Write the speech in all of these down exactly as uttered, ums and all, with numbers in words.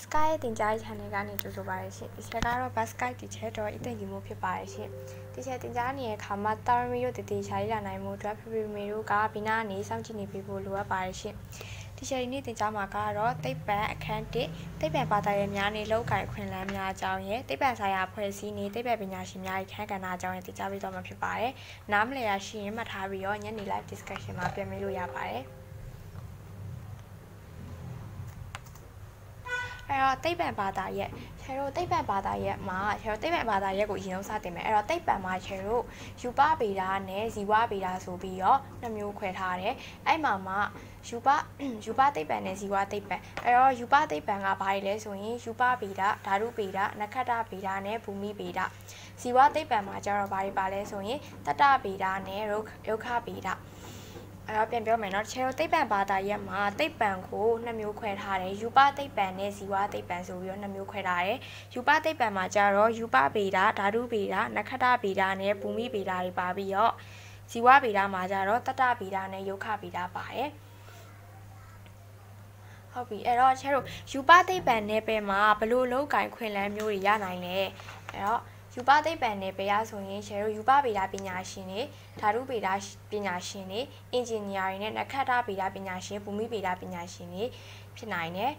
Sky တင်ကြားရေး channel ကနေကြိုဆိုပါရရှင်ဒီချက်ကတော့ Basket ဒီချက်တော့အသိဉာဏ်မှုဖြစ်ပါရရှင်ဒီချက်တင်ကြားနေတဲ့အခါမှာတာရမီတို့တည်တည်ရှာရနိုင်မှုအတွက်ဖေဖေမေတို့ကဘီနာနေစောင့်ကြည့်နေပေးဖို့လိုအပ်ပါရရှင်ဒီချက်ဒီနေ့တင်ကြားမှာကတော့သိပ္ပံအခန်းတစ်သိပ္ပံဘာသာရေးများနေလောက်ကိုင်ခွင့်လန်းများအကြောင်းရဲ့သိပ္ပံဆိုင်ရာဖွဲ့စည်းနေသိပ္ပံပညာရှင်များရဲ့ခန်းကဏ္ဍအကြောင်းရဲ့တင်ကြားပေးတော့မှာဖြစ်ပါတယ်နားမလည်ရရှိရင်မှတ်ထားပြီးတော့ညနေ live discussion မှာပြန်မေးလို့ရပါတယ်အဲ့တော့သိပ္ပံဘာသာရဲ့ချေတို့သိပ္ပံဘာသာရဲ့မှာချေတို့သိပ္ပံဘာသာရဲ့ကိုအရင်ဆုံးစတင်မယ်အဲ့တော့သိပ္ပံမှာချေတို့ယူပဗေဒနဲ့ဇီဝဗေဒဆိုပြီးတော့နှစ်မျိုးခွဲထားတယ်အဲ့မှာမှယူပယူပသိပ္ပံနဲ့ဇီဝသိပ္ပံအဲ့တော့ယူပသိပ္ပံကဘာတွေလဲဆိုရင်ယူပဗေဒဓာတုဗေဒနက္ခတ္တဗေဒနဲ့ဘူမိဗေဒဇီဝသိပ္ပံမှာကျတော့ဘာတွေပါလဲဆိုရင်တတ္တဗေဒနဲ့ရုက္ခဗေဒအဲ့တော့ပြန်ပြောမယ်နော်ချေတို့သိပ္ပံဘာသာရဲ့မှာသိပ္ပံကိုနှစ်မျိုးခွဲထားတယ်ယူပသိပ္ပံနဲ့ဇီဝသိပ္ပံဆိုပြီးတော့နှစ်မျိုးခွဲထားတယ်ယူပသိပ္ပံမှာကျတော့ယူပဗေဒဓာတုဗေဒနက္ခတ္တဗေဒနဲ့ဘူမိဗေဒတွေပါပြီးတော့ဇီဝဗေဒမှာကျတော့တတ္တဗေဒနဲ့ရုက္ခဗေဒပါတယ်ဟုတ်ပြီအဲ့တော့ချေတို့ယူပသိပ္ပံနယ်ပယ်မှာဘလို့လောက်ကင်ခွင့်လန်းမျိုးတွေရနိုင်လဲအဲ့တော့ယူပသိပ္ပံနယ်ပယ်ရဆိုရင်ချေတို့ယူပဗေဒပညာရှင်တွေဓာတုဗေဒပညာရှင်တွေအင်ဂျင်နီယာတွေနဲ့နက္ခတ္တဗေဒပညာရှင်ဘူမိဗေဒပညာရှင်တွေဖြစ်နိုင်တယ်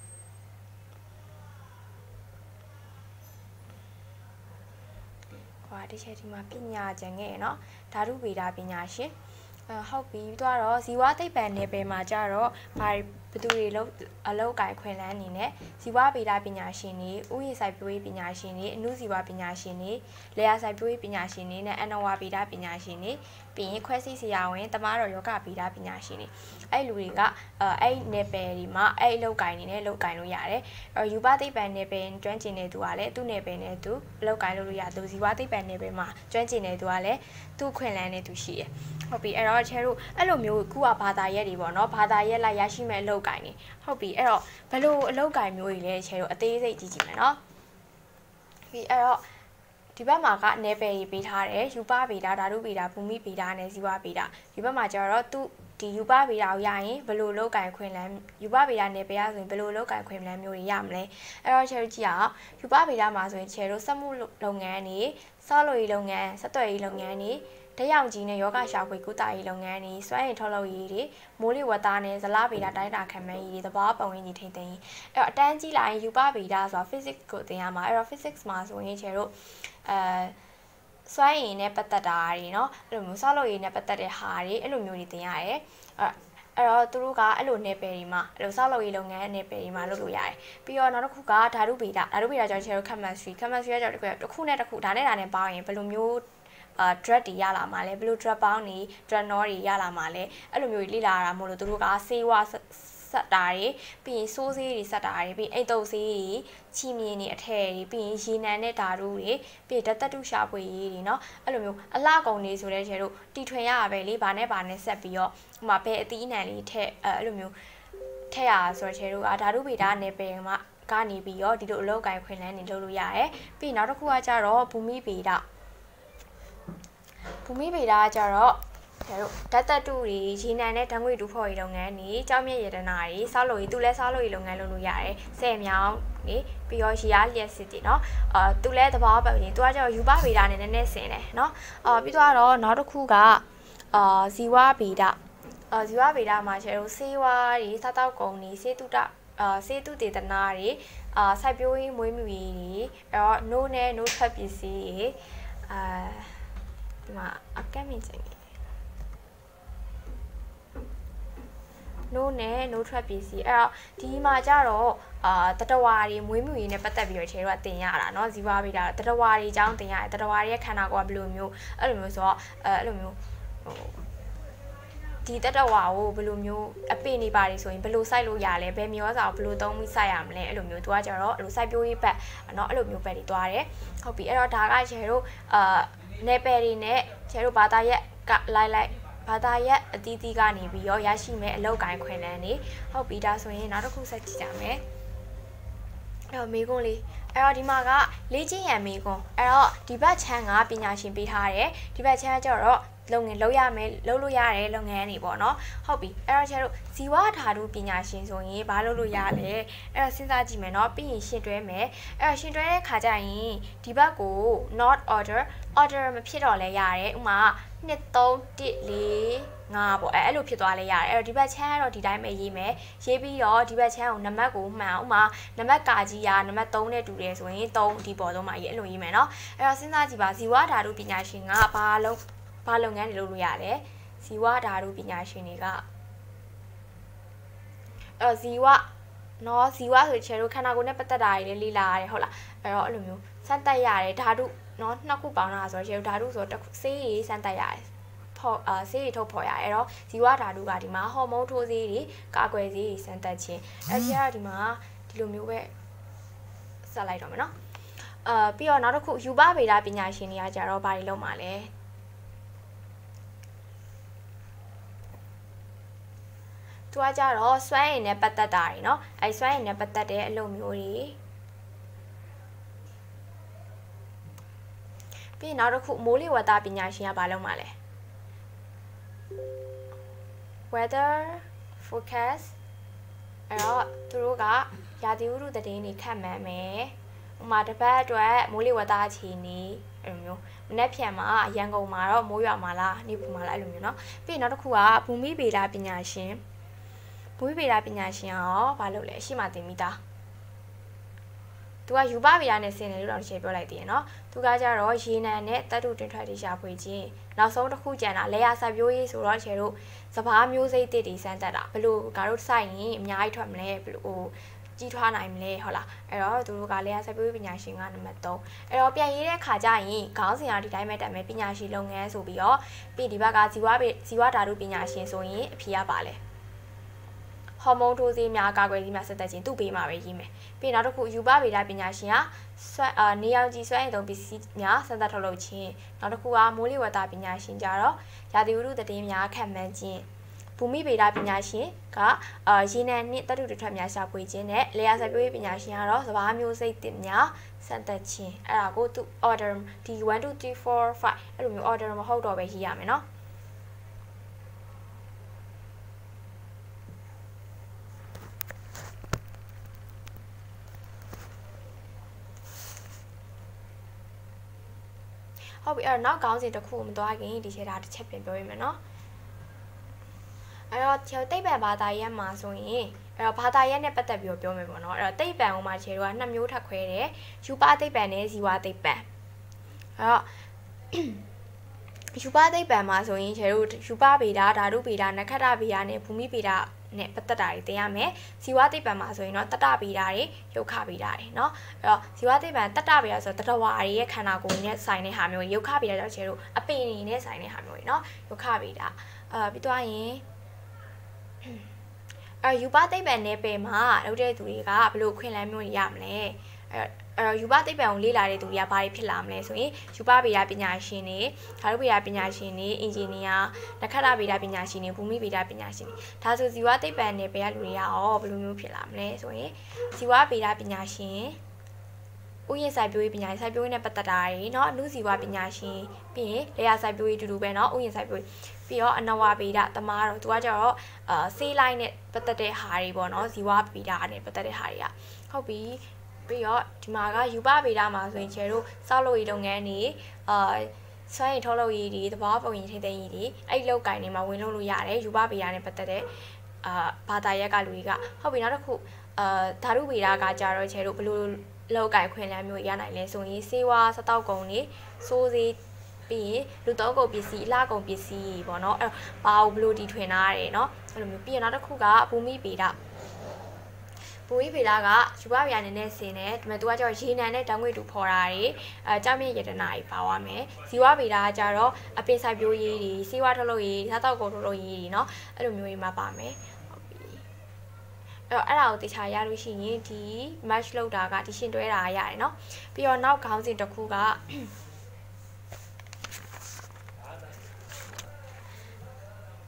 ဟွာဒီချက်ဒီမှာပညာကျန်ခဲ့ရနော်ဓာတုဗေဒပညာရှင်အဲဟုတ်ပြီပြီးတော့ဇီဝသိပ္ပံနယ်ပယ်မှာကျတော့ဘာဘသူတွေလုံးအလောက်ကိုင်ခွင့်လန်းနေနဲ့ဇီဝဗေဒပညာရှင်တွေဥယျာဉ်စိုက်ပျိုးရေးပညာရှင်တွေအနုဇီဝပညာရှင်တွေလယ်ယာစိုက်ပျိုးရေးပညာရှင်တွေနဲ့အနဝဗေဒပညာရှင်တွေပြီးရင်ခွဲစိတ်ဆရာဝန်တမားတော်ယောဂဗေဒပညာရှင်တွေအဲ့လူတွေကအဲအဲ့နယ်ပယ်ဒီမှာအဲ့အလောက်ကိုင်နေနဲ့လောက်ကိုင်လို့ရတယ်အဲယူပသိပ္ပံနယ်ပယ်ကျွမ်းကျင်တဲ့သူကလည်းသူ့နယ်ပယ်နဲ့သူအလောက်ကိုင်လို့လို့ရသူဇီဝသိပ္ပံနယ်ပယ်မှာကျွမ်းကျင်တဲ့သူကလည်းသူ့ခွင့်လန်းတဲ့သူရှိတယ်ဟုတ်ပြီအဲ့တော့ချဲတို့အဲ့လိုမျိုးခုကဘာသာရက်တွေပေါ့နော်ဘာသာရက်လိုက်ရရှိမဲ့အလောက်ကိုင်နေဟုတ်ပြီအဲ့တော့ဘယ်လိုအလောက်ကိုင်မျိုးတွေလဲချဲတို့အသေးစိတ်ကြည့်ကြည့်မယ်နော်ပြီးအဲ့တော့ဒီဘက်မှာကနယ်ပယ်ရေးပေးထားတယ်ယူပဗေဒဓာတုဗေဒဘူမိဗေဒနဲ့ဇီဝဗေဒဒီဘက်မှာကျတော့သူဒီယူပဗေဒကိုရရင်ဘယ်လိုလောက်ကင်ခွင့်လန်းယူပဗေဒနယ်ပယ်ရဆိုရင်ဘယ်လိုလောက်ကင်ခွင့်လန်းမျိုးတွေရမလဲအဲ့တော့ချဲတို့ကြည့်အောင်ယူပဗေဒမှာဆိုရင်ချဲတို့စက်မှုလုပ်ငန်းတွေဆောက်လုပ်ရေးလုပ်ငန်းဆက်သွယ်ရေးလုပ်ငန်းတွေတရောင်ကြီးနဲ့ယောဂရှာဖွေကုသရေးလုပ်ငန်းတွေစွမ်းရည်ထုတ်လုပ်ရေးတွေမိုးလေဝသနဲ့ဇလဗေဒတိုင်းတာခံမှန်းရေးတွေသဘာဝပတ်ဝန်းကျင်ထိန်းသိမ်းရေးအဲ့တော့အတန်းကြီးလိုက်ယူပဗေဒဆိုတာ physics ကိုသင်ရမှာအဲ့တော့ physics မှာဆိုရင်ချေတို့အဲစွမ်းရည်နဲ့ပတ်သက်တာတွေเนาะအဲ့လိုမျိုးဆောက်လုပ်ရေးနဲ့ပတ်သက်တဲ့ဟာတွေအဲ့လိုမျိုးတွေသင်ရတယ်အဲ့အဲ့တော့သူတို့ကအဲ့လိုနယ်ပယ်တွေမှာအဲ့လိုဆောက်လုပ်ရေးလုပ်ငန်းနယ်ပယ်တွေမှာလုပ်လို့ရတယ်ပြီးတော့နောက်တစ်ခုကဓာတုဗေဒဓာတုဗေဒကျတော့ချေတို့ chemistry chemistry ကျတော့တစ်ခုနဲ့တစ်ခုဒါနဲ့ဒါနဲ့ပေါင်းရင်ဘယ်လိုမျိုးအာ drug တွေရလာမှာလဲဘယ်လို drug ပေါင်းတွေ drug တွေရလာမှာလဲအဲ့လိုမျိုးလေ့လာရတာမို့လို့သူတို့ကဆေးဝါးဆက်တာတွေပြီးရင်စိုးဆေးတွေဆက်တာတွေပြီးအိတ်တုပ်ဆေးတွေချီမြင်တွေအထည်တွေပြီးရင်ရေနံနဲ့ဓာတုတွေပြီးဓာတ်တတုရှာဖွေရေးတွေเนาะအဲ့လိုမျိုးအလှကုန်တွေဆိုတဲ့ကျဲတို့တီထွင်ရတာပဲလေဘာနဲ့ဘာနဲ့ဆက်ပြီးတော့ဟိုမှာဘယ်အသီးအနှံလေးထက်အဲ့လိုမျိုးထက်ရဆိုတဲ့ကျဲတို့ကဓာတုဗေဒနယ်ပယ်မှာကနေပြီးတော့ဒီလိုအလောက်ကင်ခွင့်လန်းနေလုပ်လို့ရတယ်ပြီးနောက်တစ်ခုကကျတော့ဘူမိဗေဒဘူမိဗေဒကကြတော့ကျတို့ဓာတ်တတုတွေရေနံနဲ့ဓာတ်ငွေ့တူဖော်ရေးလုပ်ငန်းတွေကြောင်းမြတ်ရတနာတွေဆောက်လုပ်ရေးသူလဲဆောက်လုပ်ရေးလုပ်ငန်းလုပ်လို့ရတယ်ဆယ်မြောင်းနေပြီးတော့ရေအားလျက်စစ်တွေเนาะအာသူလဲသဘာဝပတ်ဝန်းကျင်သူကကျတော့ယူပဗေဒနဲ့နည်းနည်းဆင်တယ်เนาะအာပြီးတော့နောက်တစ်ခုကအာဇီဝဗေဒအာဇီဝဗေဒမှာကျတော့ဆေးဝါးတွေစားတောက်ကုန်တွေဆေးတုတအာဆေးတုတေသနာတွေအာစိုက်ပျိုးရေးမွေးမြူရေးတွေအဲ့တော့နိုးနဲ့နိုးထွက်ပစ္စည်းတွေအာဒီမှာအကက်မင်ချင်နိုးနဲ့နိုးထွက်ပစ္စည်းအဲ့တော့ဒီမှာကြတော့အာတတဝါတွေမွေးမြူရေးနဲ့ပတ်သက်ပြီးတော့ခြေတော့တင်ရတာเนาะဇီဝဗေဒတတဝါတွေအကြောင်းတင်ရတယ်တတဝါတွေရဲ့ခန္ဓာကိုယ်ကဘယ်လိုမျိုးအဲ့လိုမျိုးဆိုတော့အဲ့လိုမျိုးဟိုဒီတတဝါကိုဘယ်လိုမျိုးအပင်နေပါတယ်ဆိုရင်ဘယ်လိုစိုက်လို့ရလဲဘယ်မျိုးစာကိုဘယ်လိုသုံးပြီးစိုက်ရမလဲအဲ့လိုမျိုးသူကကြတော့အဲ့လိုစိုက်ပျိုးရေးဘက်เนาะအဲ့လိုမျိုးဘက်တွေတွားတယ်ဟုတ်ပြီအဲ့တော့ဒါကခြေတို့အာနယ်ပယ်တွေနဲ့ကျဲတို့ဘာသာရက်ကလိုက်လိုက်ဘာသာရက်အသီးသီးကနေပြီးတော့ရရှိမဲ့အလောက်ကိုင်ခွင့်လန်းနေဟုတ်ပြီဒါဆိုရင်နောက်တစ်ခုဆက်ကြည့်ကြမယ်အဲ့တော့မေကွန်းလေးအဲ့တော့ဒီမှာကလေ့ကျင့်ရန်မေကွန်းအဲ့တော့ဒီဘက်ချမ်းကပညာရှင်ပေးထားတယ်ဒီဘက်ချမ်းကျတော့လုပ်ငန်းလုပ်ရမယ်လုပ်လို့ရတယ်လုပ်ငန်းတွေပေါ့နော်ဟုတ်ပြီအဲ့တော့ကျတို့ဇီဝဓာတုပညာရှင်ဆိုရင်ဘာလုပ်လို့ရလဲအဲ့တော့စဉ်းစားကြည့်မယ်နော်ပြီးရင်ရှင်းတွဲမယ်အဲ့တော့ရှင်းတွဲတဲ့ခါကျရင်ဒီဘက်ကို not order order မဖြစ်တော့လဲရတယ်ဥမာနှစ်သုံးတစ်လေးငါပေါ့အဲ့အဲ့လိုဖြစ်သွားလဲရတယ်အဲ့တော့ဒီဘက်ချမ်းကတော့ဒီတိုင်းပဲရေးမယ်ရေးပြီးတော့ဒီဘက်ချမ်းကိုနံပါတ်ကိုမှန်ဥမာနံပါတ်ကာကြီးကနံပါတ်သုံးနဲ့တူတယ်ဆိုရင်သုံးဒီပေါ်ဆုံးမှာရေးအဲ့လိုရေးမယ်နော်အဲ့တော့စဉ်းစားကြည့်ပါဇီဝဓာတုပညာရှင်ကဘာလုပ်ဘာလုပ်ငန်းတွေလုပ်လို့ရလဲဇီဝဓာတုပညာရှင်တွေကအဲ့တော့ဇီဝနော်ဇီဝဆိုချေတို့ခန္ဓာကိုယ်နဲ့ပတ်သက်တာတွေလည်းလေ့လာရတယ်ဟုတ်လားအဲ့တော့အဲ့လိုမျိုးစမ်းသပ်ရတယ်ဓာတုနော်နှစ်ခုပေါင်းတာဆိုတော့ချေတို့ဓာတုဆိုတော့ဆေးရည်စမ်းသပ်ရတယ်ဖော်အာဆေးရည်ထုတ်ဖော်ရတယ်အဲ့တော့ဇီဝဓာတုကဒီမှာဟော်မုန်းထိုးဆေးတွေကာကွယ်ဆေးတွေစမ်းသပ်ခြင်းအဲ့ဒီကတော့ဒီမှာဒီလိုမျိုးပဲဆက်လိုက်တော့မယ်နော်အာပြီးတော့နောက်တစ်ခုယူပဗေဒပညာရှင်တွေကကြတော့ဘာတွေလုပ်မှာလဲသူကကြတော့စွမ်းရည်နဲ့ပတ်သက်တာတွေเนาะအဲစွမ်းရည်နဲ့ပတ်သက်တဲ့အလုပ်မျိုးတွေပြီးနောက်တစ်ခုမိုးလေဝသပညာရှင်ကဘာလုပ်မှာလဲ weather forecast အဲ့တော့သူတို့ကရာသီဥတုသတင်းတွေခန့်မှန်းမယ်ဥမာတစ်ပတ်အတွက်မိုးလေဝသအခြေအနေအဲ့လိုမျိုးမနေ့ဖြန်မှာရန်ကုန်မှာတော့မိုးရွာမှာလားနေပူမှာလားအဲ့လိုမျိုးเนาะပြီးနောက်တစ်ခုကဘူမိဗေဒပညာရှင်ဘူမိဗေဒပညာရှင်ရောဘာလုပ်လဲအရှိမသိမိသားသူကယူပဗေဒနဲ့ဆင်တယ်လို့တော့တစ်ချက်ပြောလိုက်သေးရယ်နော်သူကကြတော့ရေနံနဲ့တပ်တုတင်ထွက်တွေရှာဖွေခြင်းနောက်ဆုံးတစ်ခုကျန်တာလေယာစိုက်ပျိုးရေးဆိုတော့ချေတို့စဘာမျိုးစိတ်တစ်တွေစမ်းတက်တာဘလို့ငါတို့စိုက်ရင်အများကြီးထွက်မလဲဘလို့ဟိုကြီးထွားနိုင်မလဲဟုတ်လားအဲ့တော့သူတို့ကလေယာစိုက်ပျိုးရေးပညာရှင်ကနံပါတ်သုံးအဲ့တော့ပြန်ရေးတဲ့ခါကျရင်ခေါင်းစဉ်အဒီတိုင်းပဲတက်မယ်ပညာရှင်လုပ်ငန်းဆိုပြီးတော့ပြီးဒီဘက်ကဇီဝဇီဝဓာတုပညာရှင်ဆိုရင်အဖြေရပါလဲဟော်မုန်းထိုးဆေးများကာကွယ်ဆေးများဆက်သက်ခြင်းသူ့ပေးမှာပဲရေးမယ်ပြီးနောက်တစ်ခုယူပဗေဒပညာရှင်ကစွမ်းအာနေအောင်ကြီးစွမ်းရည်သုံးပစ္စည်းများဆက်သက်ထုတ်လုပ်ခြင်းနောက်တစ်ခုကမိုးလေဝသပညာရှင်ကြတော့ရာသီဥတုသတင်းများခန့်မှန်းခြင်းဘူမိဗေဒပညာရှင်ကအာရေနံနှင့်သတ္တုတွေထွက်များရှာဖွေခြင်းနဲ့လေယာစိုက်ပျိုးရေးပညာရှင်ကတော့စဘာမျိုးစိတ်တစ်များဆက်သက်ခြင်းအဲ့ဒါကိုသူ order ဒီone two three four five အဲ့လိုမျိုး order မဟုတ်တော့ပဲရေးရမယ်နော်ဟုတ်ပြီအဲ့တော့နောက်ခေါင်းစဉ်တစ်ခုမသွားခင်ဒီချက်ဒါတစ်ချက်ပြန်ပြောရမယ်နော်အဲ့တော့ချေတိတ်ပံဘာသာရက်မှာဆိုရင်အဲ့တော့ဘာသာရက်နဲ့ပတ်သက်ပြီးတော့ပြောမယ်ပေါ့နော်အဲ့တော့တိတ်ပံဟိုမှာချေတို့ကနှစ်မျိုးထပ်ခွဲတယ်ယူပတိတ်ပံနဲ့ဇီဝတိတ်ပံအဲ့တော့ယူပတိတ်ပံမှာဆိုရင်ချေတို့ယူပဗေဒဓာတုဗေဒနက္ခတ္တဗေဒနဲ့ဘူမိဗေဒနဲ့ပတ်သက်တာတွေသင်ရမယ်ဇီဝသိပ္ပံမှာဆိုရင်တော့တတဗေဒတွေယုတ်ခဗေဒတွေเนาะအဲ့တော့ဇီဝသိပ္ပံတတဗေဒဆိုတော့တတဝါတွေရဲ့ခန္ဓာကိုယ်နဲ့ဆိုင်တဲ့ဟာမျိုးယုတ်ခဗေဒကြောင့်ကျတို့အပင်တွေနဲ့ဆိုင်တဲ့ဟာမျိုးတွေเนาะယုတ်ခဗေဒအာပြီးတော့ရင်အဲယူပသိပ္ပံနယ်ပယ်မှာလုပ်တဲ့သူတွေကဘယ်လိုခွင့်လန်းမျိုးတွေရမလဲအဲအဲ့တော့ယူပသိပ္ပံကိုလေ့လာတဲ့သူတွေကဘာတွေဖြစ်လာမလဲဆိုရင်ယူပဗေဒပညာရှင်တွေဓာတုဗေဒပညာရှင်တွေအင်ဂျင်နီယာနက္ခတ္တဗေဒပညာရှင်တွေဘူမိဗေဒပညာရှင်တွေဒါဆိုဇီဝသိပ္ပံနယ်ပယ်ကလူတွေကရောဘယ်လိုမျိုးဖြစ်လာမလဲဆိုရင်ဇီဝဗေဒပညာရှင်ဥယျာဉ်စိုက်ပျိုးရေးပညာရှင်စိုက်ပျိုးရေးနဲ့ပတ်သက်တာတွေเนาะအနုဇီဝပညာရှင်ပြီးရင်လေယာစိုက်ပျိုးရေးတူတူပဲเนาะဥယျာဉ်စိုက်ပျိုးရေးပြီးတော့အနဝဗေဒသမားတော့သူကကြတော့အာဆေးလိုက်နဲ့ပတ်သက်တဲ့ဟာတွေပေါ့เนาะဇီဝဗေဒနဲ့ပတ်သက်တဲ့ဟာတွေကဟုတ်ပြီပြီးတော့ဒီမှာကယူပဗေဒမှာဆိုရင်ကျဲတို့စောက်လုပ်ရေးလုပ်ငန်းတွေအာစွမ်းရည်ထုတ်လုပ်ရေးတွေသဘာဝပုံရင်ထိသိမ်းရေးတွေအဲ့လောက်ကင်တွေမှာဝင်လုပ်လို့ရတယ်ယူပဗေဒနဲ့ပတ်သက်တဲ့အာဘာသာရက်ကလူတွေကဟုတ်ပြီနောက်တစ်ခုအာဓာတုဗေဒကကြတော့ကျဲတို့ဘလို့လောက်ကင်ခွင့်လန်းမျိုးရနိုင်လဲဆိုရင်စေဝါစတောက်ကုံတွေစိုးစေးပြီးရင်လူသုံးကုန်ပစ္စည်းအလှကုန်ပစ္စည်းပေါ့နော်အဲ့ဘာဘလို့တီထွင်ထားရတယ်เนาะအဲ့လိုမျိုးပြီးရင်နောက်တစ်ခုကဘူမိဗေဒဘူမိဗေဒကယူပဗေဒနဲ့ဆင်တယ်ဒါပေမဲ့သူကကျတော့ရေနံနဲ့တောင်ငွေတူဖော်တာတွေအဲကြောက်မြင့်ရတနာတွေပါသွားမယ်ဇီဝဗေဒကကျတော့အပင်စိုက်ပျိုးရေးတွေစေဝါထုတ်လုပ်ရေးစားတောက်ကုန်ထုတ်လုပ်ရေးတွေเนาะအဲ့လိုမျိုးတွေမှာပါမယ်ဟုတ်ပြီအဲ့တော့အဲ့ဒါကိုတေချာရလို့ရှိရင်ဒီ match လောက်တာကဒီရှင်းတွဲတာရတယ်เนาะပြီးတော့နောက်ခေါင်းစဉ်တစ်ခုကတိ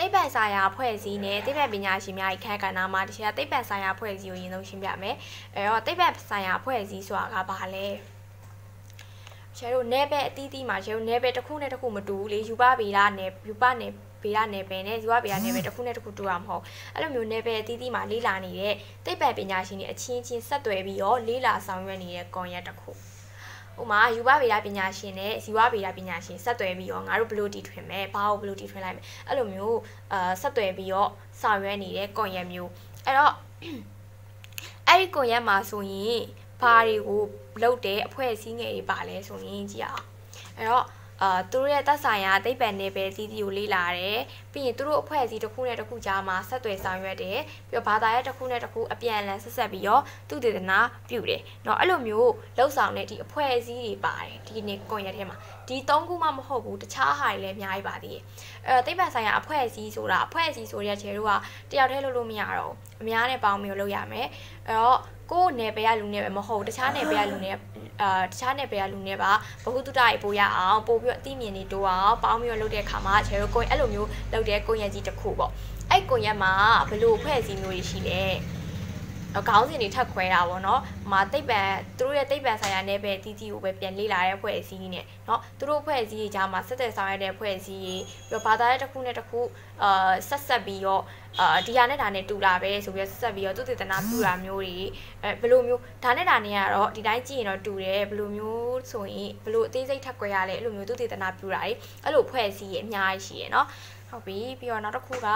ပံဆိုင်ရာဖွဲ့စည်းနဲ့သိပ္ပံပညာရှင်များ၏ခန့်ကဏ္ဍမှာတခြားသိပ္ပံဆိုင်ရာဖွဲ့စည်းကိုရင်းဆုံးရှင်းပြမယ်အဲတော့သိပ္ပံဆိုင်ရာဖွဲ့စည်းဆိုတာကဘာလဲကျဲတို့နယ်ပယ်အသီးသီးမှာကျဲတို့နယ်ပယ်တစ်ခုနဲ့တစ်ခုမတူဘူးလေယူပဗေဒနယ်ယူပနယ်ဗေဒနယ်ပယ်နဲ့ယူပဗေဒနယ်ပယ်တစ်ခုနဲ့တစ်ခုတူတာမဟုတ်အဲ့လိုမျိုးနယ်ပယ်အသီးသီးမှာလေးလာနေတဲ့သိပ္ပံပညာရှင်တွေအချင်းချင်းဆက်သွယ်ပြီးတော့လေးလာဆောင်ရွက်နေတဲ့ကွန်ရက်တစ်ခုဥမာယူပဗေဒပညာရှင်နဲ့ဇီဝဗေဒပညာရှင်ဆက်သွယ်ပြီးတော့ငါတို့ဘလို့တီထွင်မယ်ဘာကိုဘလို့တီထွင်လိုက်မယ်အဲ့လိုမျိုးအာဆက်သွယ်ပြီးတော့ဆောင်ရွက်နေတဲ့ကွန်ရက်မျိုးအဲ့တော့အဲ့ဒီကွန်ရက်မှာဆိုရင်ဘာတွေကိုလုပ်တဲ့အဖွဲ့အစည်းငယ်တွေပါလဲဆိုရင်ကြည့်အောင်အဲ့တော့အာသူတို့ရဲ့သက်ဆိုင်ရာသိပ္ပံနယ်ပယ်အသီးသီးကိုလေ့လာတယ်ပြီးရင်သူတို့အဖွဲ့အစည်းတစ်ခုနဲ့တစ်ခုကြားမှာဆက်သွယ်ဆောင်ရွက်တယ်ပြီးတော့ဘာသာရပ်တစ်ခုနဲ့တစ်ခုအပြန်အလှန်ဆက်ဆက်ပြီးတော့သူတည်တနာပြုတယ်เนาะအဲ့လိုမျိုးလှုပ်ဆောင်တဲ့ဒီအဖွဲ့အစည်းတွေပါတယ်ဒီနေ့ကွန်ရက်ထဲမှာဒီသုံးခုမှမဟုတ်ဘူးတခြားဟာတွေလည်းအများကြီးပါသေးတယ်အဲ့တော့သိပ္ပံဆိုင်ရာအဖွဲ့အစည်းဆိုတာအဖွဲ့အစည်းဆိုတဲ့ခြေတို့ကတယောက်တည်းလုပ်လို့မရတော့ဘူးအများနဲ့ပေါင်းပြီးလုပ်ရမယ်အဲ့တော့ကိုယ်နယ်ပယ်ရလူနယ်ပဲမဟုတ်တခြားနယ်ပယ်ရလူနယ်အာတခြားနယ်ပယ်ရလူနယ်ပါဘဟုတုတရေပို့ရအောင်ပို့ပြီးတော့အသိမြင်နေတိုးအောင်ပေါင်းပြီးတော့လုပ်တဲ့အခါမှာခြေတို့ကိုယ်အဲ့လိုမျိုးလုပ်တဲ့ကွန်ရက်ကြီးတစ်ခုပေါ့အဲ့ကွန်ရက်မှာဘယ်လိုအဖွဲ့အစည်းမျိုးတွေရှိလဲခေါင်းစဉ်တွေထပ်ခွဲတာပေါ့နော်။မှာသိပ္ပံသူတို့ရဲ့သိပ္ပံဆိုင်ရာနယ်ပယ်တီးတီးကိုပဲပြန်လေ့လာတဲ့အဖွဲ့အစည်းနဲ့เนาะသူတို့အဖွဲ့အစည်းကြီးကြားမှာဆက်သက်ဆောင်ရတဲ့အဖွဲ့အစည်းကြီးပြီးတော့ဘာသာရေးတစ်ခုနဲ့တစ်ခုအာဆက်ဆက်ပြီးတော့အာဒီဟာနဲ့ဒါနဲ့တူလာပဲဆိုပြီးဆက်ဆက်ပြီးတော့သူတည်တနာပြူတာမျိုးတွေအဲဘယ်လိုမျိုးဒါနဲ့ဒါနဲ့ကတော့ဒီတိုင်းကြည့်ရင်တော့တူတယ်ဘယ်လိုမျိုးဆိုရင်ဘယ်လိုအသေးစိတ်ထပ်ခွဲရလဲအဲ့လိုမျိုးသူတည်တနာပြူတာတွေအဲ့လိုအဖွဲ့အစည်းကြီးအများကြီးရှိရယ်เนาะဟုတ်ပြီပြီးတော့နောက်တစ်ခုက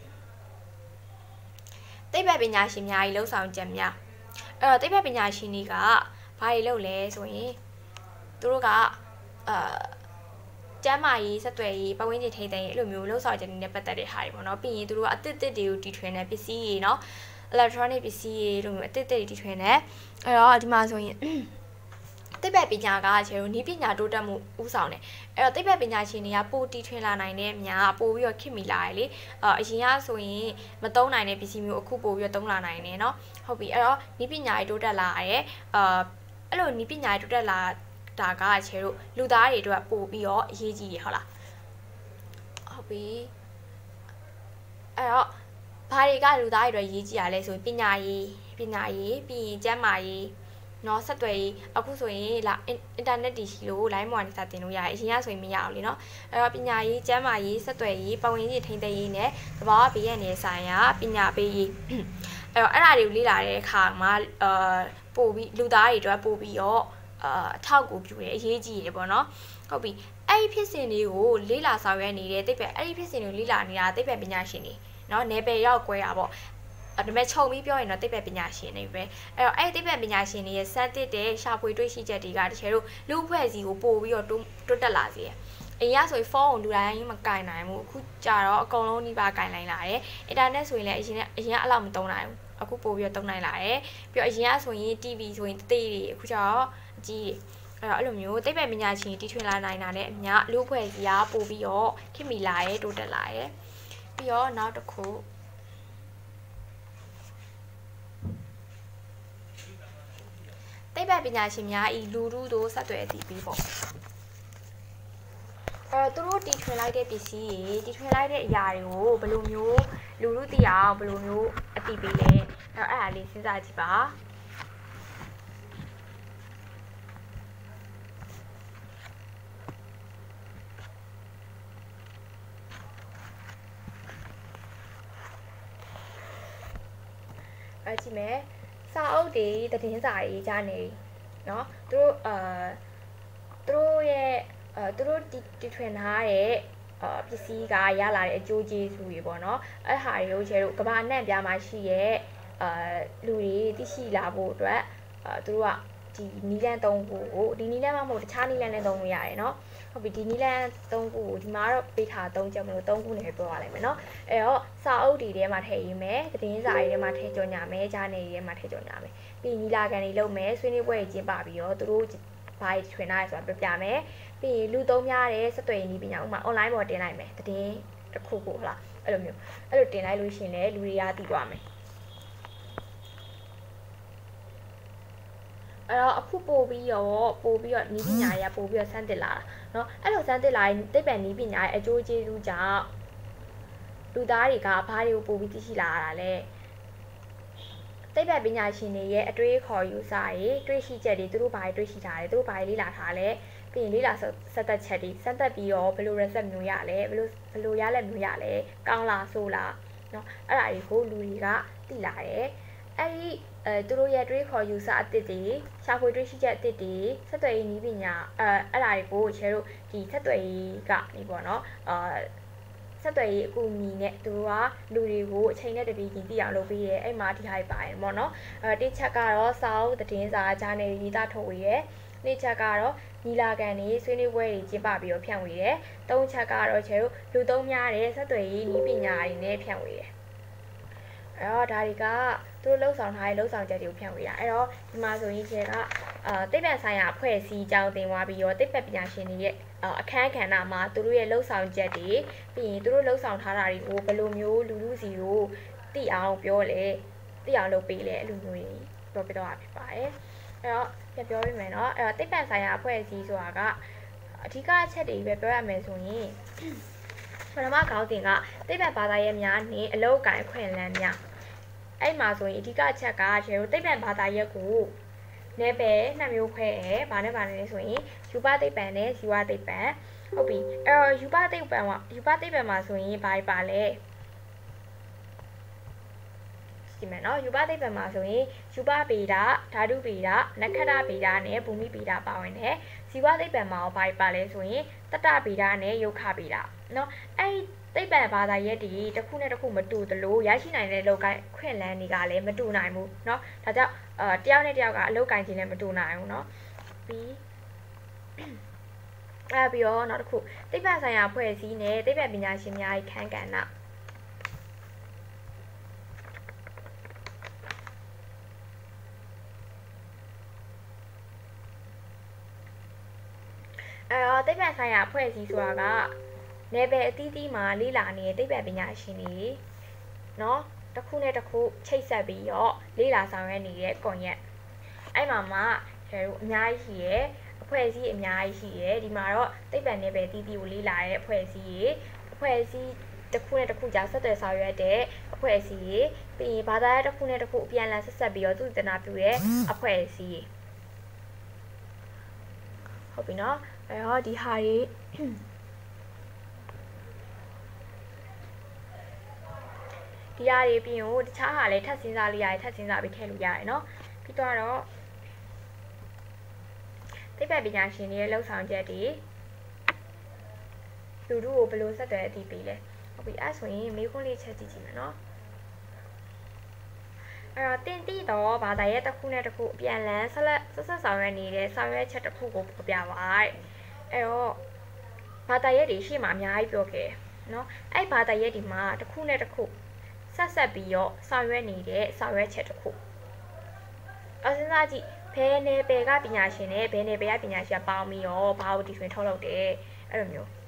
သိပ္ပံပညာရှင်များကြီးလှုပ်ဆောင်ချက်များအဲ့တော့သိပ္ပံပညာရှင်တွေကဘာတွေလုပ်လဲဆိုရင်သူတို့ကအာကျမ်းမာရေးဆက်သွယ်ရေးပတ်ဝန်းကျင်ထိန်းသိမ်းရေးအဲ့လိုမျိုးလှုပ်ဆောင်ချက်တွေနဲ့ပတ်သက်တဲ့ဟာတွေပေါ့နော်ပြီးရင်သူတို့ကအသစ်အသစ်တွေကိုတီထွင်တဲ့ပစ္စည်းတွေเนาะ electronic ပစ္စည်းတွေလိုမျိုးအသစ်အသစ်တွေတီထွင်တယ်အဲ့တော့ဒီမှာဆိုရင်သိပ္ပံပညာကကျတော့ဤပညာတိုးတက်မှုဥဆောင်တယ်အဲ့တော့သိပ္ပံပညာရှင်တွေကပိုတီထွင်လာနိုင်တဲ့များပို့ပြီးတော့ခင်မိလာတယ်လေအအရင်ကဆိုရင်မသုံးနိုင်တဲ့ပစ္စည်းမျိုးအခုပို့ပြီးတော့သုံးလာနိုင်တယ်เนาะဟုတ်ပြီအဲ့တော့ဤပညာရေးတိုးတက်လာရတယ်အာအဲ့လိုဤပညာရေးတိုးတက်လာတာကကျတော့လူသားတွေအတွက်ပို့ပြီးတော့အရေးကြီးရဟုတ်လားဟုတ်ပြီအဲ့တော့ဘာတွေကလူသားတွေအတွက်ရေးကြည့်ရလဲဆိုရင်ပညာရေးပညာရေးပြီးရင်ကျန်းမာရေးเนาะဆက်သွယ်ရေးအခုဆိုရင်လာအင်တာနက်တည်ရှိလို့ line ပေါ်ကနေစတင်လို့ရတယ်အရင်ကဆိုရင်မရအောင်လीเนาะအဲ့တော့ပညာရေးကျန်းမာရေးဆက်သွယ်ရေးပတ်ဝန်းကျင်ထိန်းသိမ်းရေးနဲ့သဘာဝဘေးရန်တွေဆိုင်ရာပညာပေးရေးအဲ့တော့အဲ့ဒါတွေကိုလေ့လာတဲ့အခါမှာအာပို့ပြီးလူသားတွေအတွက်ပို့ပြီးတော့အာအထောက်ကိုပြုတယ်အရေးကြီးတယ်ပေါ့နော်ဟုတ်ပြီအဲ့ဒီဖြစ်စဉ်တွေကိုလေ့လာဆောင်ရွက်နေတဲ့သိပ္ပံအဲ့ဒီဖြစ်စဉ်တွေကိုလေ့လာနေတာသိပ္ပံပညာရှင်တွေเนาะနယ်ပယ်ရောက်ကွဲတာပေါ့ဒါပေမဲ့ခြုံပြီးပြောရင်တော့သိပ္ပံပညာရှင်တွေပဲအဲ့တော့အဲ့ဒီသိပ္ပံပညာရှင်တွေရဲ့စမ်းသစ်တဲ့ရှာဖွေတွေ့ရှိချက်တွေကတကယ်လို့လူအဖွဲ့အစည်းကိုပို့ပြီးတော့တိုးတက်လာစေတယ်အရင်ကဆိုရင်ဖုန်းကိုလူတိုင်းမကင်နိုင်ဘူးအခုကြတော့အကုန်လုံးနှိပါကင်နိုင်လာတယ်အင်တာနက်ဆိုရင်လည်းအရင်ကအရင်ကအလောက်မသုံးနိုင်ဘူးအခုပို့ပြီးတော့သုံးနိုင်လာတယ်ပြီးတော့အရင်ကဆိုရင် တီဗီ ဆိုရင်တေးတွေအခုကျတော့အကြီးအဲ့တော့အဲ့လိုမျိုးသိပ္ပံပညာရှင်တီထွင်လာနိုင်တာနဲ့အများလူအဖွဲ့အစည်းကပို့ပြီးတော့ခင်မိလာရဲတိုးတက်လာရဲပြီးတော့နောက်တစ်ခုသိပ္ပံပညာရှင်များဤလူလူတို့ဆက်သွယ်အသိပေးပေါ့အဲသူတို့တီထွင်လိုက်တဲ့ပစ္စည်းတွေတီထွင်လိုက်တဲ့အရာတွေကိုဘယ်လိုမျိုးလူလူသိအောင်ဘယ်လိုမျိုးအသိပေးလဲအဲအဲ့ဒါလေးစဉ်းစားကြည့်ပါအဲကြည့်မယ်စာအုပ်တွေသတင်းစာတွေကြားနေเนาะသူတို့အာသူတို့ရဲ့အဲသူတို့တီထွင်ထားတဲ့အာပစ္စည်းကရလာတဲ့အကျိုးကျေးဇူးတွေပေါ့เนาะအဲ့ဟာတွေကိုကျတော့ကဘာနဲ့ပြားမှာရှိရဲ့အာလူတွေသိရှိလာဖို့အတွက်အာသူတို့ကဒီနီလန်သုံးခုကိုဒီနီလန်မှမဟုတ်တခြားနီလန်နဲ့သုံးလို့ရတယ်เนาะဟုတ်ပြီဒီနီလန်သုံးခုကိုဒီမှာတော့ပေးထားသုံးချက်မလို့သုံးခုနဲ့ပြောရလိုက်မယ်เนาะအဲ့တော့စာအုပ်တွေထဲမှာထည့်ရေးမယ်သတင်းစာတွေထဲမှာထည့်ကြော်ညာမယ်ကြားနေတွေထဲမှာထည့်ကြော်ညာမယ်ပြီးနီလာကန်တွေလုပ်မယ်ဆွေးနွေးပွဲတွေကျင်းပပြီးတော့သူတို့ဘာတွေထွင်ထားရဆိုတာပြပြမယ်ပြီးလူသုံးများတဲ့စက်သွယ်ရေးပညာဥမာ online ပေါ်တင်လိုက်မယ်သတင်းတစ်ခုခုဟုတ်လားအဲ့လိုမျိုးအဲ့လိုတင်လိုက်လို့ရှိရင်လည်းလူတွေကသိသွားမယ်အဲ့တော့အခုပို့ပြီးတော့ပို့ပြီးတော့နီးပညာရေးပို့ပြီးတော့စမ်းသစ်လာတာเนาะအဲ့လိုစမ်းသစ်လာရင်သိပ္ပံနီးပညာရဲ့အကျိုးကျေးဇူးကြောင့်လူသားတွေကဘာတွေကိုပို့ပြီးသိရှိလာရတာလဲသိပ္ပံပညာရှင်တွေရဲ့အတွေးခေါ်ယူဆတွေတွေးရှိချက်တွေသူတို့ဘာတွေတွေးရှိထားတယ်သူတို့ဘာတွေလေ့လာထားလဲပြီးရင်လေ့လာဆက်သက်ချက်တွေဆက်သက်ပြီးတော့ဘယ်လို result မျိုးရလဲဘယ်လိုဘယ်လိုရလက်မျိုးရလဲကောင်းလားဆိုးလားเนาะအဲ့ဒါတွေကိုလူတွေကသိလာတယ်အဲ့ဒီအဲသူတို့ရဲ့တွေးခေါ်ယူဆအသစ်တွေရှာဖွေတွေးရှိချက်အသစ်တွေဆက်သွယ်ရေးနည်းပညာအဲအဲ့ဒါတွေကိုချဲတို့ဒီဆက်သွယ်ရေးကနေပေါ့เนาะအာဆက်သွယ်ရေးအကူအညီနဲ့သူတို့ကလူတွေကိုအချိန်နဲ့တပြေးညီသိအောင်လုပ်ပေးရဲအဲ့မှာဒီဟာတွေပါတယ်ပေါ့နော်အဲတစ်ချက်ကတော့စာအုပ်သတင်းစာဂျာနယ်ရေးသားထုတ်ဝေရဲနှစ်ချက်ကတော့နီလာကန်တွေဆွေးနွေးပွဲတွေကျင်းပပြီးတော့ဖြန့်ဝေရဲသုံးချက်ကတော့ကျတို့လူသုံးများတဲ့ဆက်သွယ်ရေးနည်းပညာတွေနဲ့ဖြန့်ဝေရဲအဲ့တော့ဒါတွေကသူတို့လှုပ်ဆောင်ထားတဲ့လှုပ်ဆောင်ချက်တွေကိုဖြန့်ဝေရအဲ့တော့ဒီမှာဆိုရင်ကျကအာသိပ္ပံဆိုင်ရာအဖွဲ့အစည်းအကြောင်းသင်သွားပြီးတော့သိပ္ပံပညာရှင်တွေရဲ့အခန်းကဏ္ဍမှာသူတို့ရဲ့လှုပ်ဆောင်ချက်တွေပြီးရင်သူတို့လှုပ်ဆောင်ထားတာတွေကိုဘယ်လိုမျိုးလူလူစီကိုသိအောင်ပြောလဲသိအောင်လုပ်ပေးလဲအဲ့လိုမျိုးတွေပြောပြတော့ဖြစ်ပါတယ်အဲ့တော့ပြန်ပြောပြမယ်နော်အဲ့တော့သိပ္ပံဆိုင်ရာအဖွဲ့အစည်းဆိုတာကအဓိကအချက်တွေပဲပြောရမယ်ဆိုရင်ပထမခေါင်းစဉ်ကသိပ္ပံဘာသာရပ်များနဲ့အလုပ်အကိုင်ခွင့်လန်းများအဲ့မှာဆိုရင်အဓိကအချက်ကကျတော့သိပ္ပံဘာသာရပ်ကိုနယ်ပယ်နှစ်မျိုးခွဲတယ်။ဘာနဲ့ဘာနဲ့လဲဆိုရင်ယူပသိပ္ပံနဲ့ဇီဝသိပ္ပံဟုတ်ပြီ။အဲ့တော့ယူပသိပ္ပံကယူပသိပ္ပံမှာဆိုရင်ဘာပါလဲ။ဒီမှာနော်ယူပသိပ္ပံမှာဆိုရင်ယူပဗေဒဓာတုဗေဒနက္ခတ္တဗေဒနဲ့ဘူမိဗေဒပါဝင်တယ်။ဇီဝသိပ္ပံမှာဘာပါလဲဆိုရင်တတ္တဗေဒနဲ့ယုတ်ခဗေဒနော်အဲ့သိပ္ပံဘာသာရပ်တွေတစ်ခုနဲ့တစ်ခုမတူသလိုရရှိနိုင်တဲ့လောကခွင့်လန်းတွေကလည်းမတူနိုင်ဘူးเนาะဒါကြောင့်အာတယောက်နဲ့တယောက်ကအလုပ်ကိုင်ခြင်းလည်းမတူနိုင်ဘူးเนาะပြီးအဲပြီးတော့နောက်တစ်ခုသိပ္ပံဆိုင်ရာအဖွဲ့အစည်းနဲ့သိပ္ပံပညာရှင်များရဲ့ခန်းကဏ္ဍအဲတော့သိပ္ပံဆိုင်ရာအဖွဲ့အစည်းဆိုတာကနယ်ပယ်အသီးသီးမှာလေ့လာနေတဲ့သိပ္ပံပညာရှင်တွေเนาะတစ်ခုနဲ့တစ်ခုချိတ်ဆက်ပြီးတော့လေ့လာဆောင်ရွက်နေတဲ့ကွန်ရက်အဲ့မှာမှကျတို့အများကြီးရှိရယ်အဖွဲ့အစည်းအများကြီးရှိရယ်ဒီမှာတော့သိပ္ပံနယ်ပယ်အသီးသီးကိုလေ့လာတဲ့အဖွဲ့အစည်းတွေအဖွဲ့အစည်းတစ်ခုနဲ့တစ်ခုကြားဆက်သွယ်ဆောင်ရွက်တဲ့အဖွဲ့အစည်းတွေပြီးရင်ဘာသာရပ်တစ်ခုနဲ့တစ်ခုအပြန်အလှန်ဆက်ဆက်ပြီးတော့သူတနာပြုတဲ့အဖွဲ့အစည်းဟုတ်ပြီเนาะအဲ့တော့ဒီဟာတွေဒီဟာတွေပြီးရင်တခြားဟာလည်းထပ်စဉ်းစားလို့ရတယ်ထပ်စဉ်းစားပြီးထည့်လို့ရတယ်เนาะပြီးတော့သိပ္ပံပညာရှင်တွေရဲ့လှုပ်ဆောင်ချက်တွေလူတို့ကိုဘယ်လိုဆက်သွယ်အသိပေးလဲဟုတ်ပြီအဲ့ဆိုရင်မေးခွန်းလေးချက်ကြည့်ကြည့်မယ်เนาะအဲ့တော့တင်တိတော့ဘာသာရဲ့တစ်ခုနဲ့တစ်ခုအပြန်လန်းဆက်လက်ဆက်ဆက်ဆောင်ရွက်နေတဲ့ဆောင်ရွက်ချက်တစ်ခုကိုပြပြပါအဲ့တော့ဘာသာရဲ့တွေရှေ့မှာအများကြီးပြောခဲ့เนาะအဲ့ဘာသာရဲ့ဒီမှာတစ်ခုနဲ့တစ်ခုဆက်ဆက်ပြီးတော့ဆောင်ရွက်နေတဲ့ဆောင်ရွက်ချက်တစ်ခုအစဉ်းစားကြည့်ဘယ်နယ်ပယ်ကပညာရှင်နဲ့ဘယ်နယ်ပယ်ကပညာရှင်ပေါင်းပြီးတော့ဘာလို့ဒီဆိုရင်ထုတ်လုပ်တယ်အဲ့လိုမျိုး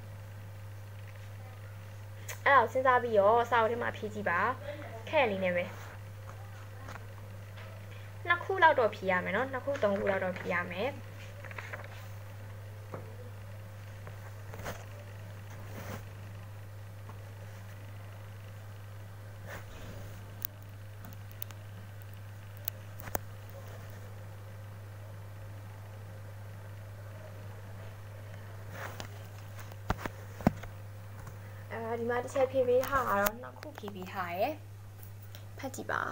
အဲ့တော့စဉ်းစားပြီးတော့စာအုပ်ထဲမှာဖြည့်ကြည့်ပါခက်လေးနဲ့ပဲနှစ်ခုလောက်တော့ဖြည့်ရမယ်နော်နှစ်ခုသုံးခုလောက်တော့ဖြည့်ရမယ်ဒီမှာတစ်ချက်ဖြည့်ပေးထားတာတော့နှစ်ခုဖြည့်ပေးထားရယ်ဖတ်ကြည့်ပါ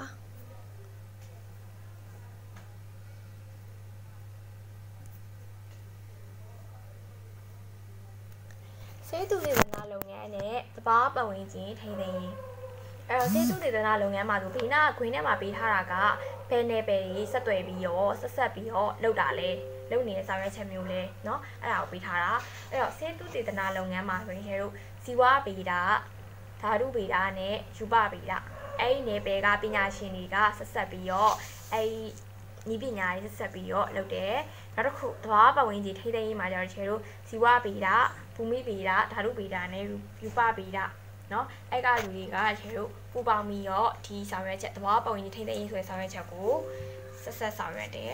စေတုဒေသနာလုပ်ငန်းနဲ့သဘာဝပတ်ဝန်းကျင်ထိန်းသိမ်းရေးအဲ့တော့စေတုဒေသနာလုပ်ငန်းမှာဆိုဘေးနာခွင်းထဲမှာပေးထားတာကဘယ်နယ်ပယ်ကြီးဆက်သွယ်ပြီးရောဆက်ဆက်ပြီးတော့လုပ်တာလဲလုပ်နေတဲ့ဆောင်ရွက်ချက်မျိုးလဲเนาะအဲ့ဒါကိုပေးထားတာအဲ့တော့စေတုဒေသနာလုပ်ငန်းမှာဆိုရင်တို့ဇီဝဗေဒဓာတုဗေဒနဲ့ရူပဗေဒအဲ့ဒီနယ်ပယ်ကပညာရှင်တွေကဆက်ဆက်ပြီးတော့အဲ့ဒီဤပညာရေးဆက်ဆက်ပြီးတော့လုပ်တယ်နောက်တစ်ခုသဘာဝပတ်ဝန်းကျင်ထိန်းသိမ်းရေးမှာကျတော့ခြေတို့ဇီဝဗေဒဘူမိဗေဒဓာတုဗေဒနဲ့ရူပဗေဒเนาะအဲ့ကလူတွေကခြေတို့ပူပေါင်းပြီးတော့ဒီဆောင်ရွက်ချက်သဘာဝပတ်ဝန်းကျင်ထိန်းသိမ်းရေးဆိုတဲ့ဆောင်ရွက်ချက်ကိုဆက်ဆက်ဆောင်ရွက်တယ်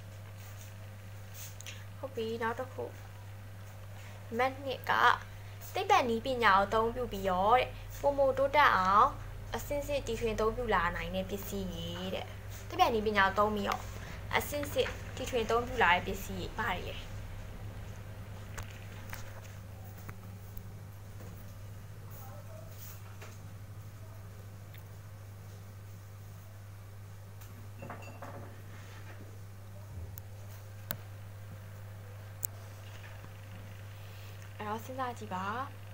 ဟုတ်ပြီနောက်တစ်ခုမက်နစ်ကသိပ္ပံနည်းပညာကိုအသုံးပြုပြီးတော့တဲ့ပုံမတိုးတက်အောင်အစင်းစစ်တီထွင်အသုံးပြုလာနိုင်တဲ့ပစ္စည်းတွေတဲ့သိပ္ပံနည်းပညာကိုသုံးပြီးတော့အစင်းစစ်တီထွင်အသုံးပြုလာတဲ့ပစ္စည်းတွေပါတယ်လေအဲ့တော့စဉ်းစားကြည့်ပါ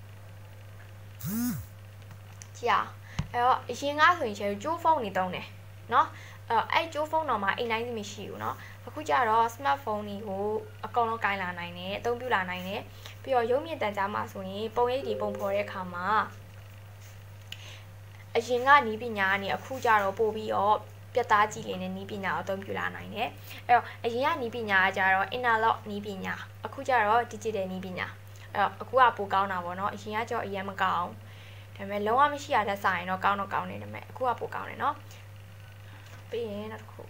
ကြည့်အောင်အဲ့တော့အရင်ကဆိုရင်ကျိုးဖုန်းနေတုံးတယ်နော်အဲ့အဲ့ကျိုးဖုန်းတော့မှအိမ်တိုင်းစီမရှိဘူးเนาะအခုကျတော့ smartphone တွေကိုအကောင်လုံးကင်လာနိုင်တယ်အသုံးပြုလာနိုင်တယ်ပြီးတော့ရုပ်မြင်သံကြားမှာဆိုရင်ပုံရိပ်တွေပုံဖော်တဲ့အခါမှာအရင်ကနီးပညာကနေအခုကျတော့ပို့ပြီးတော့ပြတ်သားကြည့်လင်းတဲ့နီးပညာကိုအသုံးပြုလာနိုင်တယ်အဲ့တော့အရင်ကနီးပညာကကျတော့ analog နီးပညာအခုကျတော့ digital နီးပညာအဲ့တော့အခုကပိုကောင်းတာပေါ့เนาะအရင်ကကျတော့အရင်မကောင်းဒါပေမဲ့လုံးဝမရှိရတဲ့စာရင်တော့ကောင်းတော့ကောင်းနေတယ်ဒါပေမဲ့အခုကပိုကောင်းတယ်เนาะပြီးရင်နောက်တစ်ခု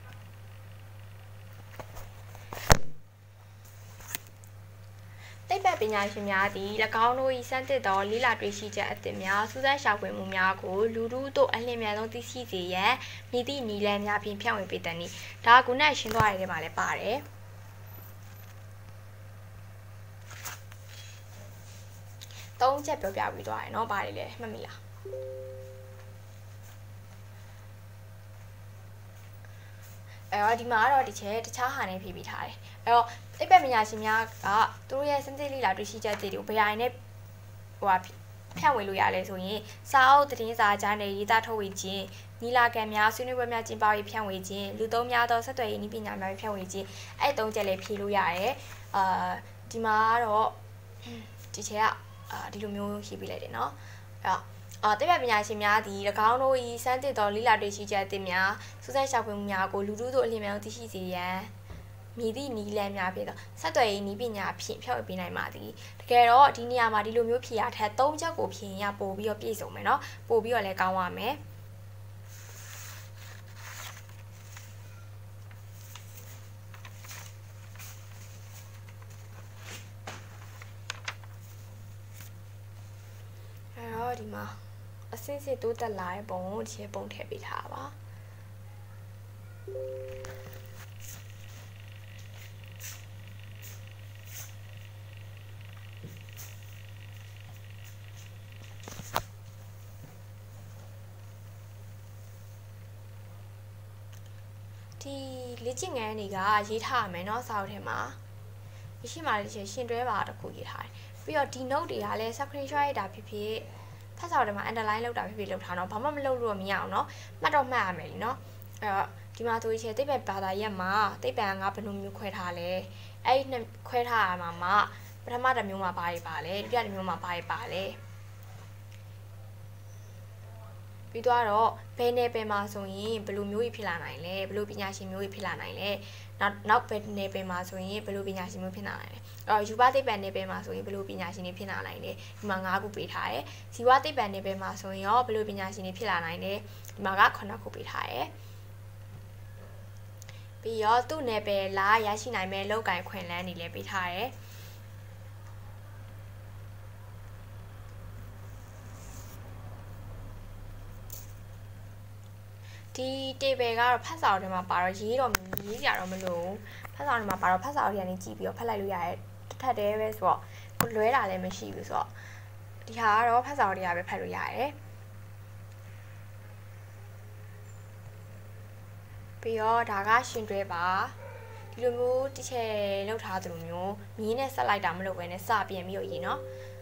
သိပ္ပံပညာရှင်များသည်၎င်းတို့၏စမ်းသစ်သောလေ့လာတွေ့ရှိချက်အသစ်များစူးစမ်းရှာဖွေမှုများကိုလူထုတို့အလင်းမြန်ဆုံးသိရှိစေရန်မည်သည့်နည်းလမ်းများဖြင့်ဖြန့်ဝေပေးသည်။ဒါကခုနကရှင်းသွားတဲ့ထဲမှာလည်းပါတယ်။သုံးချက်ပြောပြပြီးသွားတယ်เนาะပါတယ်လေမှတ်မိလားအဲ့တော့ဒီမှာကတော့ဒီချက်တခြားဟာနဲ့ဖြည့်ပေးထားတယ်အဲ့တော့သိပ္ပံပညာရှင်များကသူတို့ရဲ့စမ်းသပ်လေ့လာတွေ့ရှိချက်တွေကိုဘယ်ဟာနဲ့ဟိုဖြန့်ဝေလို့ရလဲဆိုရင်စာအုပ်သတင်းစာကြားနဲ့ရေးသားထုတ်ဝေခြင်းနီလာခံများဆွေးနွေးပွဲများကျင်းပရေးဖြန့်ဝေခြင်းလူသုံးများသောဆက်သွယ်ရေးနည်းပညာများဖြန့်ဝေခြင်းအဲ့သုံးချက်လေးဖြည့်လို့ရတယ်အာဒီမှာကတော့ဒီချက်ကအာဒီလိုမျိုးရေးပေးလိုက်တယ်เนาะအဲ့တော့အာသိပ္ပံပညာရှင်များသည်၎င်းတို့၏စမ်းသစ်သောလေ့လာတွေ့ရှိချက်အသစ်များစူးစမ်းရှာဖွေမှုများကိုလူထုတို့အလျင်မြန်သိရှိစေရန်မည်သည့်နည်းလမ်းများဖြင့်ဆက်သွယ်ရေးနည်းပညာဖြင့်ဖြန့်ဝေပေးနိုင်ပါသည်တကယ်တော့ဒီနေရာမှာဒီလိုမျိုးဖြည့်ရတဲ့သုံးချက်ကိုဖြည့်ရင်ပို့ပြီးတော့ပြည့်စုံမယ်เนาะပို့ပြီးတော့လည်းကောင်းပါမယ်အဲ့တော့ဒီမှာအစင်းစစ်တိုးတက်လာတဲ့ပုံကိုဒီပုံထည့်ပေးထားပါဒီလေ့ကျင့်ခန်းတွေကရေးထားရမယ်เนาะစာအုပ်ထဲမှာရှိမှလည်းရှင်တွဲပါတခုရေးထားတယ်ပြီးတော့ဒီ note တွေကလည်း screenshot ရိုက်တာဖြစ်ဖြစ်ဖတ်စာတွေမှာ underline လုပ်တာဖြစ်ဖြစ်လုပ်ထားတော့ဘာမှမလုပ်လို့မရအောင်เนาะမှတ်တော့မှတ်ရမယ်လीเนาะအဲ့တော့ဒီမှာဆိုရင်သိပ္ပံဘာသာရပ်မှာသိပ္ပံကဘယ်လိုမျိုးခွဲထားလဲအဲ့ဒီခွဲထားရမှာမှပထမတစ်မျိုးမှာဘာတွေပါလဲဒုတိယတစ်မျိုးမှာဘာတွေပါလဲပြီးတော့ဘယ်နယ်ပယ်မှာဆိုရင်ဘယ်လိုမျိုးကြီးဖြစ်လာနိုင်လဲဘယ်လိုပညာရှင်မျိုးကြီးဖြစ်လာနိုင်လဲနောက်နောက်ဘယ်နယ်ပယ်မှာဆိုရင်ဘယ်လိုပညာရှင်မျိုးဖြစ်လာနိုင်လဲအဲ့တော့ယူပသိပ္ပံနယ်ပယ်မှာဆိုရင်ဘယ်လိုပညာရှင်တွေဖြစ်လာနိုင်လဲဒီမှာ၅ခုပေးထားတယ်ဇီဝသိပ္ပံနယ်ပယ်မှာဆိုရင်ရောဘယ်လိုပညာရှင်တွေဖြစ်လာနိုင်လဲဒီမှာကခုနှစ်ခုပေးထားတယ်ပြီးတော့သူ့နယ်ပယ်လာရရှိနိုင်မဲ့လောက်ကင်ခွင့်လန်းတွေလည်းပေးထားတယ်ဒီ table ကတော့ဖတ်စာအုပ်ထဲမှာပါတော့ရေးတော့ရေးကြတော့မလို့ဖတ်စာအုပ်ထဲမှာပါတော့ဖတ်စာအုပ်ထဲကနေကြည့်ပြီးတော့ဖတ်လိုက်လို့ရတယ်တစ်ထပ်တည်းပဲဆိုတော့ကိုလွဲတာလည်းမရှိဘူးဆိုတော့ဒီဟာကတော့ဖတ်စာအုပ်တွေကပဲဖတ်လို့ရတယ်ပြီးတော့ဒါကရှင်တွဲပါဒီလိုမျိုးတစ်ချက်လောက်ထားသလိုမျိုးမြင်းနဲ့ဆက်လိုက်တာမလုပ်ဘဲနဲ့စပြန်ပြီးတော့ရေးနော်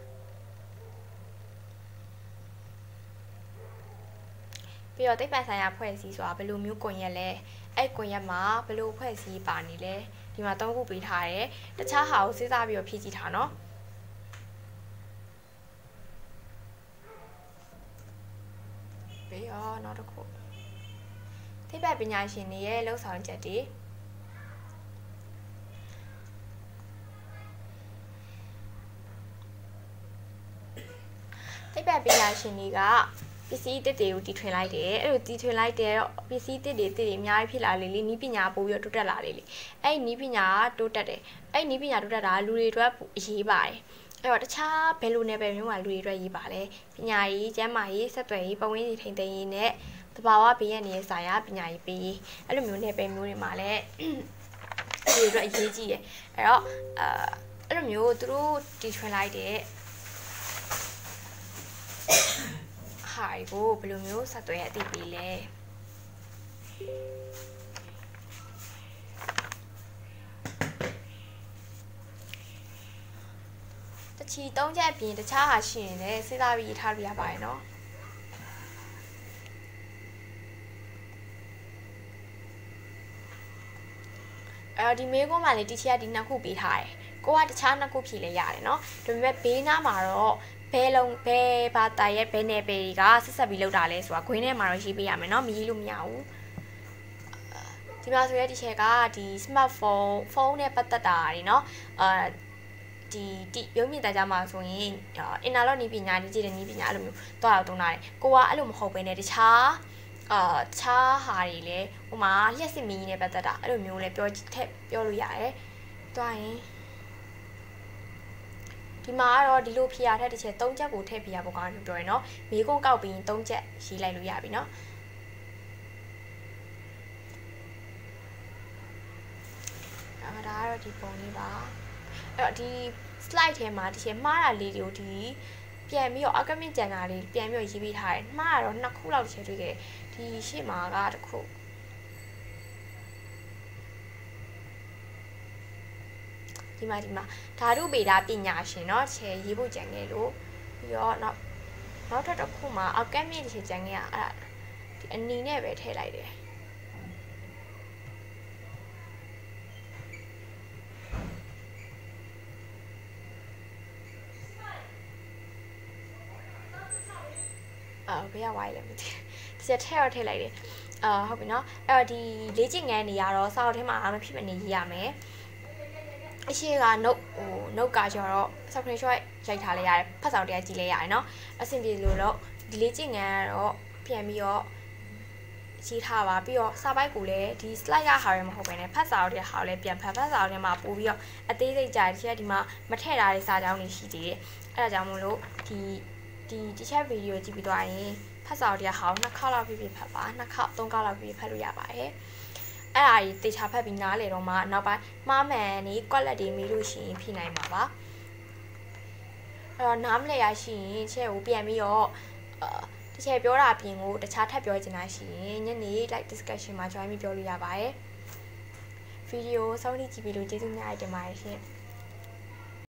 ပြီးတော့သိပ္ပံဆိုင်ရာဖွဲ့စည်းဆိုတာဘယ်လိုမျိုးကွန်ရက်လဲအဲ့ကွန်ရက်မှာဘယ်လိုဖွဲ့စည်းပါနေလဲဒီမှာသုံးခုပေးထားတယ်တခြားဟာကိုစဉ်းစားပြီးတော့ဖြည့်ကြည့်ထားနော်ပြီးတော့နောက်တစ်ခုသိပ္ပံပညာရှင်တွေရဲ့လှုပ်ဆောင်ချက်တွေသိပ္ပံပညာရှင်တွေကပစ္စည်းတစ်တွေကိုတီထွင်လိုက်တယ်အဲ့လိုတီထွင်လိုက်တဲ့ပစ္စည်းတစ်တွေတစ်တွေအများကြီးဖြစ်လာလေလေနီးပညာပို့ပြီးတော့တိုးတက်လာလေလေအဲ့နီးပညာတိုးတက်တယ်အဲ့နီးပညာတိုးတက်တာလူတွေအတွက်အရေးပါတယ်အဲ့တော့တခြားဘယ်လိုနယ်ပယ်မျိုးမှာလူတွေအတွက်ရေးပါလဲပညာရေးကျန်းမာရေးဆက်သွယ်ရေးပတ်ဝန်းကျင်ထိန်းသိမ်းရေးနဲ့တဘာဝဘေးရန်ရဲ့ဆိုင်ရာပညာရေးပေးအဲ့လိုမျိုးနယ်ပယ်မျိုးတွေမှာလည်းဒီအတွက်အရေးကြီးတယ်အဲ့တော့အာအဲ့လိုမျိုးသူတို့တီထွင်လိုက်တဲ့ဟာကိုဘယ်လိုမျိုးဆက်သွယ်အသိပေးလဲတချီသုံးချက်အပြင်တခြားဟာရှိရင်လည်းစဉ်းစားပြီးထားလို့ရပါတယ်နော်အဲ့တော့ဒီမေးခွန်းမှာလေတီချီကဒီနှစ်ခုပေးထားတယ်ကိုကတခြားနှစ်ခုဖြေလဲရတယ်နော်ဒါပေမဲ့ဘေးနားမှာတော့ဘဲလုံးဘဲဘာတာရဲ့ဘဲနယ်ပယ်တွေကဆက်ဆက်ပြီးလောက်တာလဲဆိုတာခွင်းထဲမှာတော့ရေးပေးရမယ်နော်မရေးလို့မရဘူးဒီမှာဆိုရဲဒီချက်ကဒီ smartphone ဖုန်းနဲ့ပတ်သက်တာတွေနော်အာဒီဒီရုပ်မြင်သံကြားမှာဆိုရင်အင်တာလော့နီးပညာဒီကြည့်တဲ့နီးပညာအဲ့လိုမျိုးတော့တော့တုံးတာတယ်ကိုကအဲ့လိုမဟုတ်ဘဲနဲ့တခြားအာတခြားဟာတွေလဲဟိုမှာလျှက်စစ်မီးနဲ့ပတ်သက်တာအဲ့လိုမျိုးလဲပြောထက်ပြောလို့ရတယ်တွားရင်ဒီမှာကတော့ဒီလိုဖြေရတဲ့တစ်ချက်၃ချက်ကိုထည့်ပြရဖို့ကောင်းတယ်ပြောရယ်နော်မေးခွန်းကောက်ပြီးရင်၃ချက်ရေးလိုက်လို့ရပြီနော်ဒါကတော့ဒီပုံလေးပါအဲ့တော့ဒီ slide ထဲမှာဒီချက်မှားတာလေးတွေကိုဒီပြန်ပြီးတော့ argument ကြံတာလေးပြန်ပြီးတော့ရေးပေးထားတယ်မှားတော့နှစ်ခုလောက်ချက်တွေ့ခဲ့ဒီရှေ့မှာကတစ်ခုဒီမှာဒီမှာဓာတုဗေဒပညာရှင်เนาะချေရေးဖို့ကြံခဲ့လို့ပြီးတော့နောက်နောက်ထပ်တစ်ခုမှာအောက်ကက်မြင့်ချေကြံခဲ့ရအဲ့ဒါဒီအနီနဲ့ပဲထည့်လိုက်တယ်အော်ဘယ်ရောက်သွားလဲမသိဒီချက်ထည့်တော့ထည့်လိုက်တယ်အာဟုတ်ပြီเนาะအဲ့တော့ဒီလေ့ကျင့်ငန်းနေရတော့စာအုပ်ထဲမှာမဖြစ်မနေရေးရမယ်အရှိက note ဟို note ကကျတော့ screenshot ရိုက်ထားလိုက်ရတယ်ဖတ်စာတရားကြည့်လိုက်ရတယ်เนาะအဆင်ပြေလို့တော့ဒီလေ့ကျင့်ငန်းကတော့ပြန်ပြီးတော့ရေးထားပါပြီးတော့စာပိုက်ကိုလည်းဒီ slide ရဟာရမဟုတ်ဘဲနဲ့ဖတ်စာတရားဟာလည်းပြန်ဖတ်ဖတ်စာထဲမှာပို့ပြီးတော့အသေးစိတ်ကြာဒီချက်ဒီမှာမထည့်ထားတဲ့စာကြောင်းတွေရှိသေးတယ်အဲ့ဒါကြောင့်မို့လို့ဒီဒီဒီချက်ဗီဒီယိုကြည့်ပြီးသွားရင်ဖတ်စာတရားဟာနှစ်ခေါက်လောက်ပြပြဖတ်ပါနှစ်ခေါက်သုံးခေါက်လောက်ပြပြဖတ်လို့ရပါတယ်အဲ့ဒါကြီးတေချာဖတ်ပြီးနားလေတော့မှနောက်ပိုင်းမှားမှန်နေကွက်လက်တွေမေးလို့ရှိရင်ဖြေနိုင်မှာပါအဲ့တော့နားမလဲရရှိရင်ချက်ကိုပြန်ပြီးတော့အာတစ်ချက်ပြောတာအပြင်ကိုတခြားထပ်ပြောချင်တာရှိရင်ညနေ live discussion မှာ join ပြီးပြောလို့ရပါတယ်ဗီဒီယိုစောင့်ကြည့်ကြည့်ပြီးလို့ကျေးဇူးများတင်ပါတယ်ရှင်